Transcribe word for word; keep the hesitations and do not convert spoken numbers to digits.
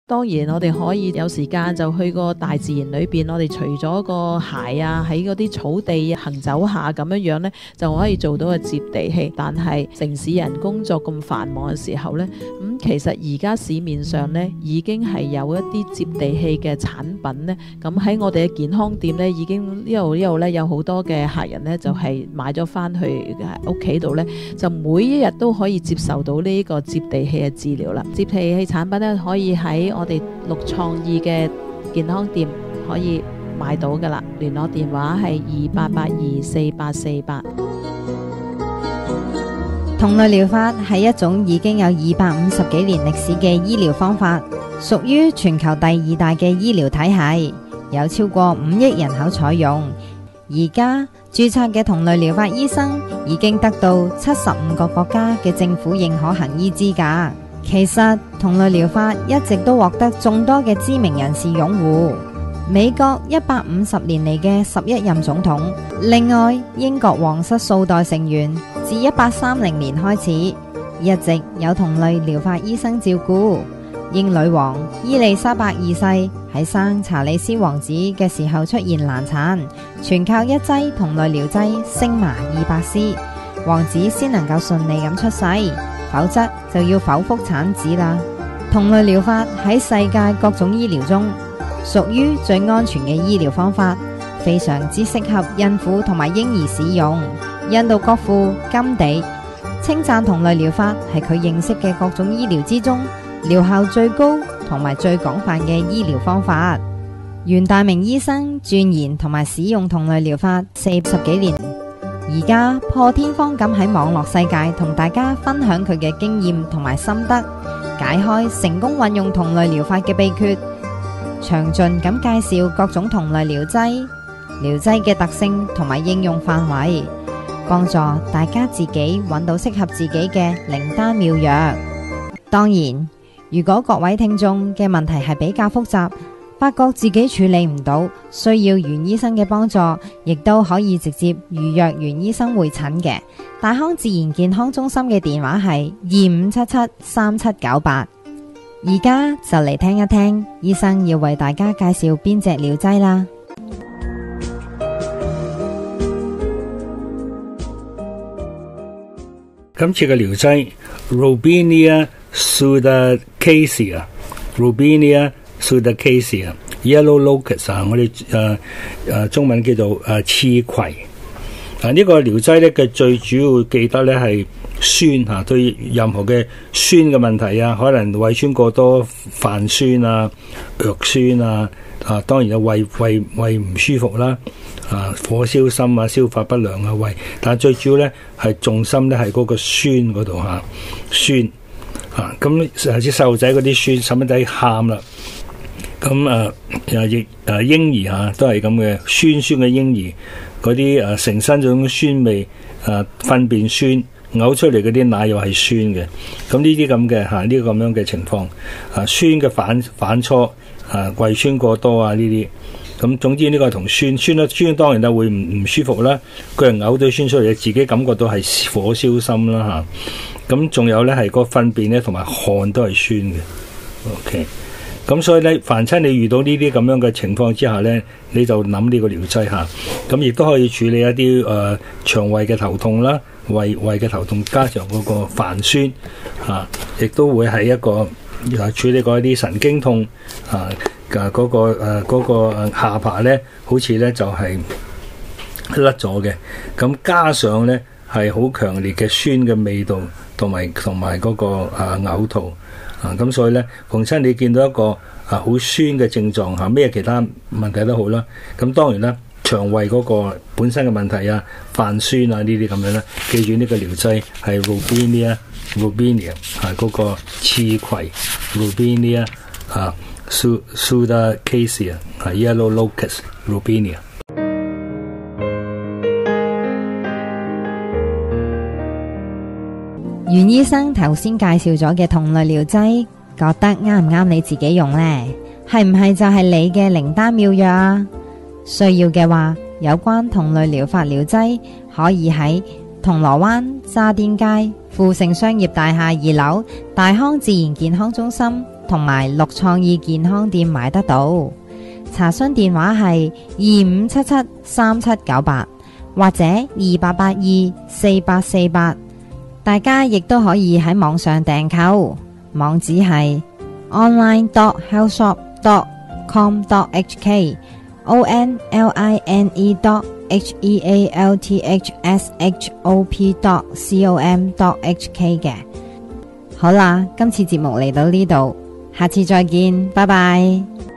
當然我哋可以有時間就去個大自然裏邊，我哋除咗個鞋啊，喺嗰啲草地行走下咁樣樣呢，就可以做到個接地氣。但係城市人工作咁繁忙嘅時候呢，咁、嗯、其實而家市面上呢已經係有一啲接地氣嘅產品呢。咁喺我哋嘅健康店呢，已經呢度呢度呢有好多嘅客人呢，就係、是、買咗翻去屋企度呢，就每一日都可以接受到呢個接地氣嘅治療啦。接地氣產品呢，可以喺我哋綠創意嘅健康店可以買到噶啦，聯絡電話係二八八二四八四八。 同類療法係一種已經有二百五十幾年歷史嘅醫療方法，屬於全球第二大嘅醫療體系，有超過五億人口採用。而家註冊嘅同類療法醫生已經得到七十五個國家嘅政府認可行醫資格。其實同類療法一直都獲得眾多嘅知名人士擁護。美國一百五十年嚟嘅十一任總統，另外英國皇室數代成員自一八三零年開始一直有同類療法醫生照顧。英女王伊麗莎白二世喺生查理斯王子嘅時候出現難產，全靠一劑同類療劑星麻二百絲，王子先能夠順利咁出世，否則就要剖腹產子啦。同類療法喺世界各種醫療中屬於最安全嘅醫療方法，非常之適合孕婦同埋嬰兒使用。印度國父甘地稱讚同類療法係佢認識嘅各種醫療之中療效最高同埋最廣泛嘅醫療方法。袁大明醫生鑽研同埋使用同類療法四十幾年，而家破天荒咁喺網絡世界同大家分享佢嘅經驗同埋心得，解開成功運用同類療法嘅秘訣，詳盡咁介紹各種同類療劑、療劑嘅特性同埋應用範圍，幫助大家自己揾到適合自己嘅靈丹妙藥。當然，如果各位聽眾嘅問題係比較複雜，發覺自己處理唔到，需要袁醫生嘅幫助，亦都可以直接預約袁醫生會診嘅。大康自然健康中心嘅電話係二五七七三七九八。而家就嚟聽一聽醫生要為大家介紹邊隻療劑啦。 今次嘅療劑 Robinia Pseudacacia Robinia Pseudacacia Yellow Locust 啊，我哋誒誒中文叫做誒刺葵啊。呢個療劑咧嘅最主要記得咧係酸嚇，對任何嘅酸嘅問題啊，可能胃酸過多、泛酸啊、藥酸啊，啊當然有胃胃胃唔舒服啦，啊火燒心啊、消化不良啊胃，但係最主要咧係重心咧係嗰個酸嗰度嚇，酸啊咁甚至細路仔嗰啲酸，細蚊仔喊啦，咁啊又亦啊嬰兒嚇都係咁嘅酸酸嘅嬰兒，嗰啲啊成身嗰種酸味啊糞便酸。嘔出嚟嗰啲奶又係酸嘅，咁呢啲咁嘅嚇呢個咁樣嘅情況，啊酸嘅反反芻啊胃酸過多啊呢啲，咁總之呢個係同酸酸啦，酸當然啦會唔唔舒服啦，佢係嘔到酸出嚟，自己感覺到係火燒心啦嚇，咁仲有咧係個糞便咧同埋汗都係酸嘅 ，OK，咁所以咧凡親你遇到呢啲咁樣嘅情況之下咧，你就諗呢個療劑嚇，咁亦都可以處理一啲誒、呃、腸胃嘅頭痛啦。胃胃嘅頭痛加上嗰個泛酸啊，亦都會係一個啊處理過一啲神經痛啊嘅嗰、嗰個誒嗰、啊嗰個下巴咧，好似咧就係甩咗嘅。咁加上咧係好強烈嘅酸嘅味道，同埋同埋嗰個啊嘔吐啊，咁所以咧逢親你見到一個啊好酸嘅症狀嚇，咩其他問題都好啦，咁當然啦。腸胃嗰個本身嘅問題啊，泛酸啊呢啲咁樣咧，記住呢個療劑係 Robinia Robinia 係嗰個刺葵 Robinia 啊 Pseudacacia 係 Yellow Locust Robinia。 袁醫生頭先介紹咗嘅同類療劑，覺得啱唔啱你自己用呢？係唔係就係你嘅靈丹妙藥啊？需要嘅話，有關同類療法療劑可以喺銅鑼灣渣甸街富盛商業大廈二樓大康自然健康中心同埋綠創意健康店買得到。查詢電話係二五七七三七九八或者二八八二四八四八。大家亦都可以喺網上訂購，網址係 online dot health shop dot com dot h k o n l i n e dot h e a l t h s h o p dot com dot h k 嘅。好啦，今次節目嚟到呢度，下次再見，拜拜。